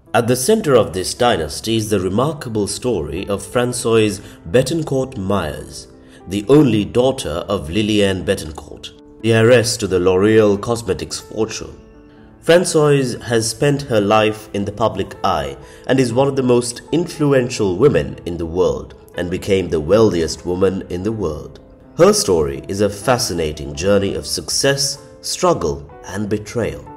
At the center of this dynasty is the remarkable story of Françoise Bettencourt Meyers, the only daughter of Liliane Bettencourt, the heiress to the L'Oreal Cosmetics fortune. Françoise has spent her life in the public eye and is one of the most influential women in the world and became the wealthiest woman in the world. Her story is a fascinating journey of success, struggle, and betrayal.